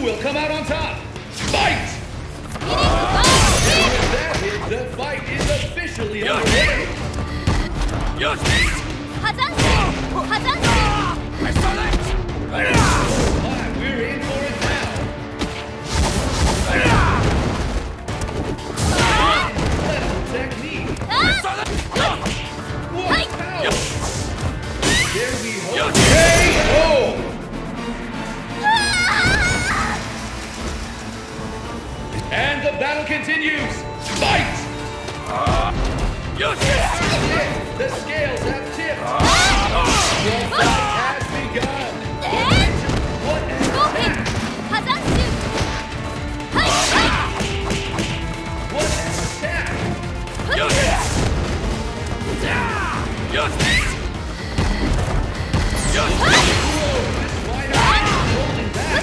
will come out on top. Fight! And with that hit, the fight is officially underway. We're in for it now. Incredible technique. What power! There we go. KO! And the battle continues. Fight! The scales have tipped. The fight has begun. What an attack! What an attack! Whoa, this fighter is holding back.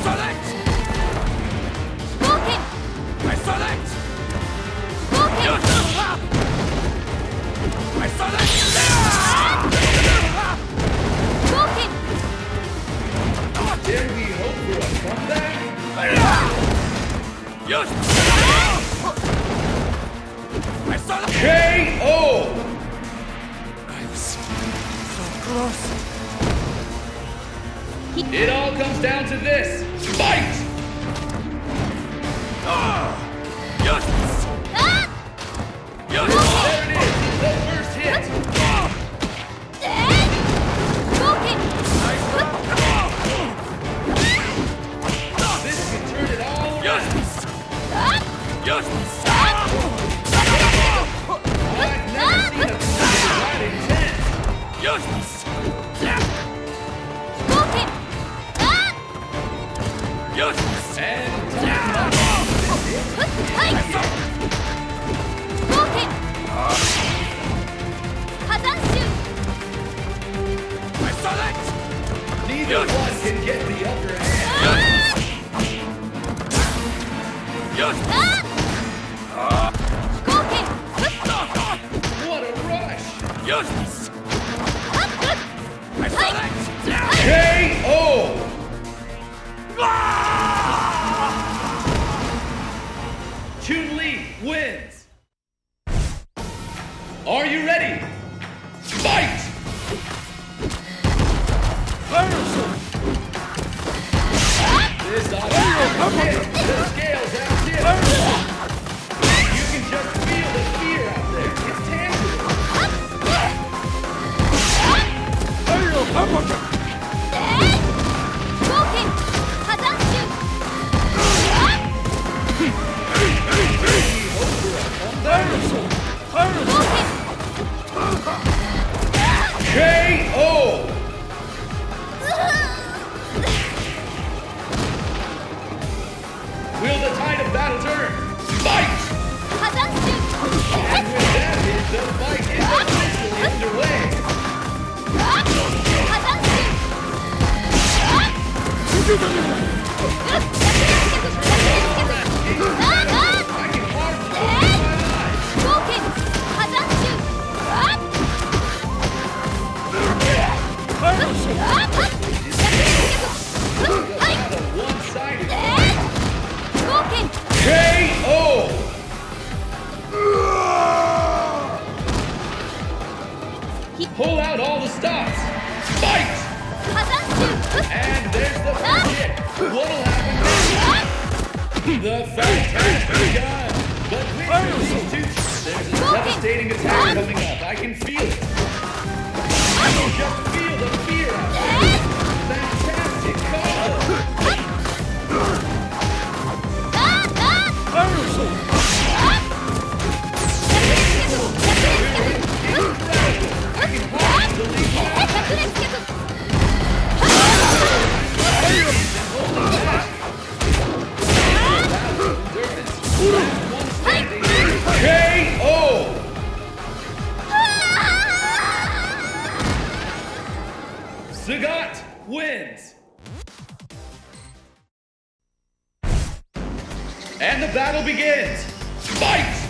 Dare we hope for a comeback? KO! It all comes down to this. Fight! There it is, the first hit. This can turn it all around. I've never seen a fight that intense. And neither one can get the upper hand. What a rush! KO! Chun-Li wins! Are you ready? Fight! This obvious the scales have tipped. You can just feel the fear out there. It's tangible. KO! Will the tide of battle turn? Fight! And with that hit, the fight is officially underway. I can hardly believe my eyes. The one-sided KO! Pull out all the stops. Fight! And there's the first hit. What'll happen next? The fight has begun. But with these two, there's a devastating attack coming up. I can feel it. I can just feel the fear out there. Fantastic combo. I can hardly believe my KO! Sagat wins! And the battle begins! Fight!